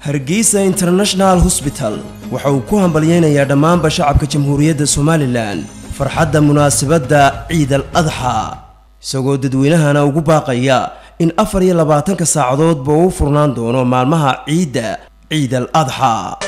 Hargeysa International Hospital waxa uu ku hambalyeeynaya dhammaan shacabka Jamhuuriyadda Somaliland farxadda munaasabadda Ciid al-Adha isagoo dadweynahana ugu baaqaya in 24 saacadood uu furnaan doono maalmaha Ciid al-Adha.